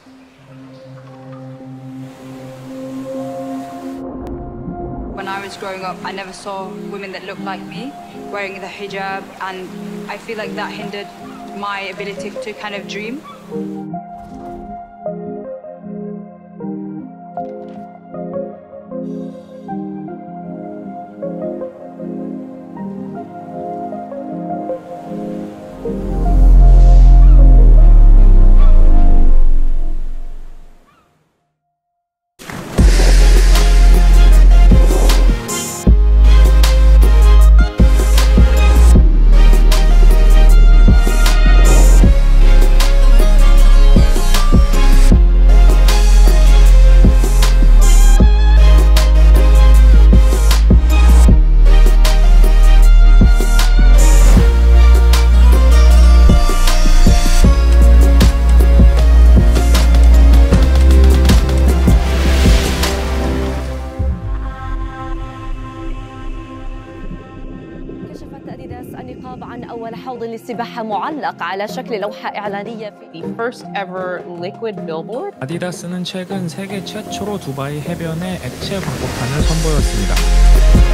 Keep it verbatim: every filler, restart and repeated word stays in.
When I was growing up, I never saw women that looked like me wearing the hijab, and I feel like that hindered my ability to kind of dream. السباحة معلق على شكل لوحة إعلانية في The first ever liquid billboard. 아디다스는 최근 세계 최초로 두바이 해변에 액체 광고판을 선보였습니다.